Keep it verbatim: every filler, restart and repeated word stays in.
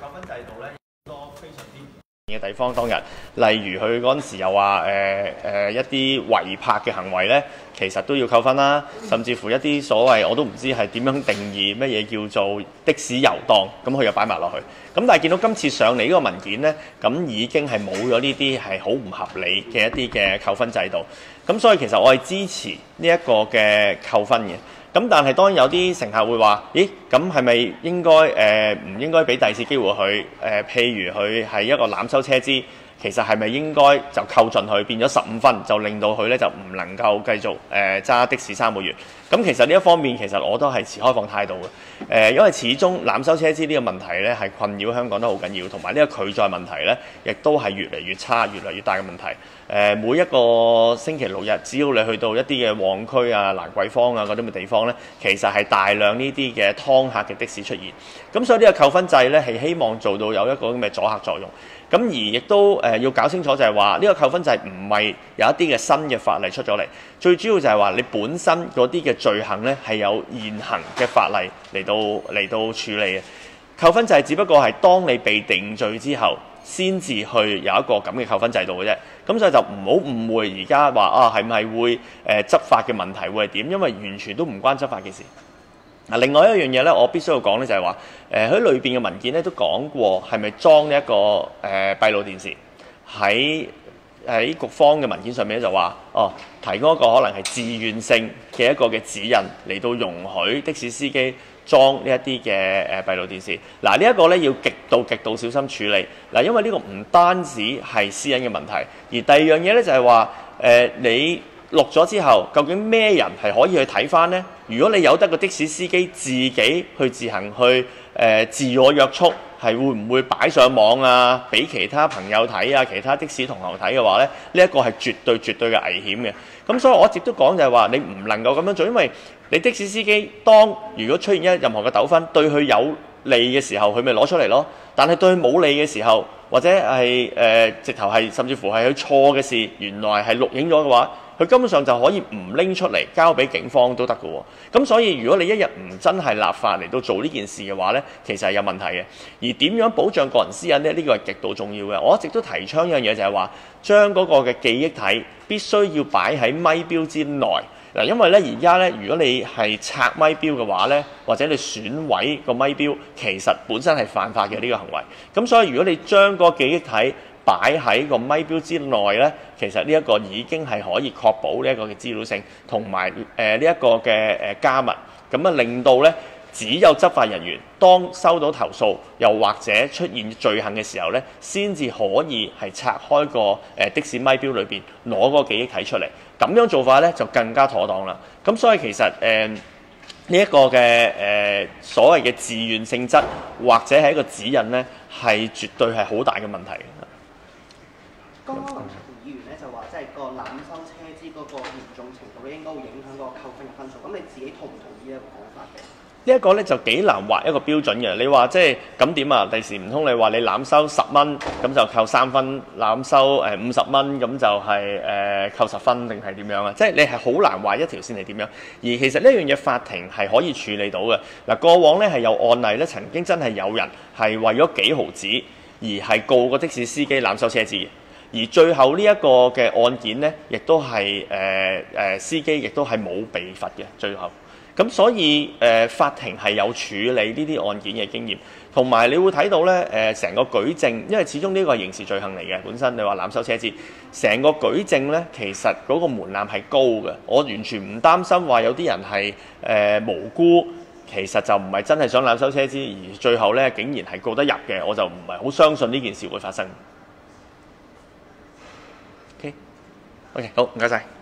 扣分制度咧多非常之嘅地方當日，例如佢嗰陣時又話誒誒一啲違泊嘅行為咧，其實都要扣分啦，甚至乎一啲所謂我都唔知係點樣定義乜嘢叫做的士遊蕩，咁佢又擺埋落去。咁但係見到今次上嚟呢個文件咧，咁已經係冇咗呢啲係好唔合理嘅一啲嘅扣分制度。咁所以其實我係支持呢一個嘅扣分嘅。咁但係當然有啲乘客會話：咦，咁係咪應該誒唔應該俾第二次機會佢？誒、呃，譬如佢係一個濫收車資，其實係咪應該就扣盡佢，變咗十五分，就令到佢咧就唔能夠繼續誒揸、呃、的士三個月？咁其實呢一方面其實我都係持開放態度嘅。誒、呃，因為始終濫收車資呢個問題咧係困擾香港都好緊要，同埋呢個拒載問題咧亦都係越嚟越差、越嚟越大嘅問題。誒、呃，每一個星期六日，只要你去到一啲嘅旺區啊、蘭桂坊啊嗰啲嘅地方咧，其實係大量呢啲嘅劏客嘅的士出現。咁所以呢個扣分制咧係希望做到有一個咁嘅阻嚇作用。咁而亦都誒、呃、要搞清楚就係話呢個扣分制唔係有一啲嘅新嘅法例出咗嚟，最主要就係話你本身嗰啲嘅罪行咧係有現行嘅法例嚟到嚟到處理嘅。扣分制只不過係當你被定罪之後，先至去有一個咁嘅扣分制度嘅啫。咁所以就唔好誤會而家話啊係咪會誒、呃、執法嘅問題會係點？因為完全都唔關執法嘅事。嗱，另外一樣嘢咧，我必須要講咧就係話，誒喺裏邊嘅文件咧都講過係咪裝呢一個誒、呃、閉路電視喺喺局方嘅文件上面咧就話，哦提供一個可能係自願性嘅一個嘅指引嚟到容許的士司機裝呢一啲嘅誒閉路電視。嗱，呢一個咧要極度極度小心處理。嗱，因為呢個唔單止係私隱嘅問題，而第二樣嘢咧就係話，誒、呃、你錄咗之後，究竟咩人係可以去睇翻呢？如果你有得個的士司機自己去自行去誒、呃、自我約束，係會唔會擺上網啊？俾其他朋友睇啊，其他的士同行睇嘅話咧，呢、這、一個係絕對絕對嘅危險嘅。咁所以我一直都講就係話，你唔能夠咁樣做，因為你的士司機當如果出現一任何嘅糾紛，對佢有利嘅時候，佢咪攞出嚟咯。但係對佢冇利嘅時候，或者係誒、呃、直頭係甚至乎係佢錯嘅事，原來係錄影咗嘅話，佢根本上就可以唔拎出嚟交俾警方都得嘅喎。咁所以如果你一日唔真係立法嚟到做呢件事嘅話呢，其實係有問題嘅。而點樣保障個人私隱呢？呢個係極度重要嘅。我一直都提倡一樣嘢就係話，將嗰個嘅記憶體必須要擺喺咪錶之內。嗱，因為咧而家咧，如果你係拆咪錶嘅話咧，或者你損毀個咪錶，其實本身係犯法嘅呢個行為。咁所以如果你將個記憶體擺喺個咪錶之內咧，其實呢一個已經係可以確保呢一個嘅資料性，同埋誒呢一個嘅誒加密，咁啊令到咧只有執法人員當收到投訴，又或者出現罪行嘅時候咧，先至可以係拆開個誒的士咪錶裏邊攞個記憶體出嚟。咁樣做法咧就更加妥當啦。咁所以其實誒呢一個嘅誒、呃、所謂嘅自願性質，或者係一個指引咧，係絕對係好大嘅問題。 剛剛林卓廷議員咧就話，即係個濫收車資嗰個嚴重程度咧，應該會影響個扣分嘅分數。咁你自己同唔同意呢一個講法嘅？ 呢一個咧就幾難劃一個標準嘅。你話即係咁點啊？第時唔通你話你濫收十蚊咁就扣三分，濫收誒五十蚊咁就係、是、誒、呃、扣十分定係點樣啊？即係你係好難劃一條線係點樣。而其實呢樣嘢法庭係可以處理到嘅。嗱，過往咧係有案例咧，曾經真係有人係為咗幾毫子而係告個的士司機濫收車資。而最後呢一個嘅案件咧，亦都係誒誒司機亦都係冇被罰嘅最後。咁所以誒、呃、法庭係有處理呢啲案件嘅經驗，同埋你會睇到咧誒成個舉證，因為始終呢個係刑事罪行嚟嘅，本身你話濫收車資，成個舉證咧其實嗰個門檻係高嘅，我完全唔擔心話有啲人係誒、呃、無辜，其實就唔係真係想濫收車資，而最後咧竟然係告得入嘅，我就唔係好相信呢件事會發生。OK，OK， 好，唔該晒。